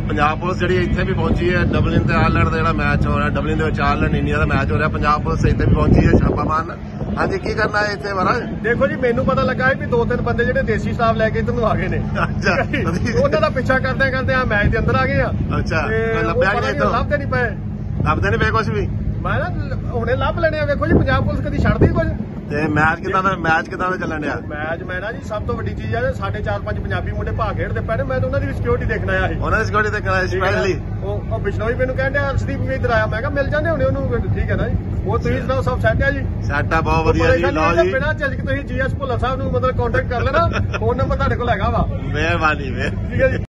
Punjab police जी इतने भी पहुंची है। डबलिन ते आयरलैंड का मैच हो रहा है, डबलिन आयरलैंड इंडिया का मैच हो रहा है, पंजाब पुलिस इतने भी पहुंची है छापा मारन। हाँ जी, की करना है इतने महाराज? देखो जी, मैनू पता लगा है भी 2-3 बंदे जो देसी स्टाफ लैके इधर आ गए ने। उन्हों का पिछा करते करते मैच के अंदर आ गए। अच्छा, लभते नहीं पे? लभते नहीं पे कुछ भी? मैं ना हुणे लभ लेने। वेखो जी, पंजाब पुलिस कदी छड्डदी कुछ? मैच किदा चलन दिया? मैच मैं ना जी सब तो वड्डी चीज है, 4.5-5 पंजाबी मुंडे भाग खेडते पे ने। मैं तो उन्हां दी सिक्योरिटी देखना आया सी। उन्हां दी सिक्योरिटी देखना आया स्पेशली? ਉਹ ਬਿਸ਼ਨੋਈ ਮੈਨੂੰ ਕਹਿੰਦੇ ਅਰਸ਼ਦੀਪ ਵੀ ਇਧਰ ਆਇਆ। ਮੈਂ ਕਿਹਾ ਮਿਲ ਜਾਂਦੇ ਹੁਣੇ ਉਹਨੂੰ। ਠੀਕ ਹੈ ਨਾ ਜੀ, ਉਹ ਤੁਸੀਂ ਸੁਣਾਓ, ਸਭ ਸੈੱਟ ਹੈ ਜੀ? ਸੈੱਟ ਆ, ਬਹੁਤ ਵਧੀਆ ਜੀ। ਲਓ ਜੀ, ਬਿਨਾਂ ਝਿਜਕ ਤੁਸੀਂ GS ਭੁੱਲਰ ਸਾਹਿਬ ਨੂੰ ਮਤਲਬ ਕੰਟੈਕਟ ਕਰ ਲੈਣਾ, ਫੋਨ ਨੰਬਰ ਤੁਹਾਡੇ ਕੋਲ ਹੈਗਾ ਵਾ। ਮਿਹਰਬਾਨੀ। ਠੀਕ ਹੈ ਜੀ।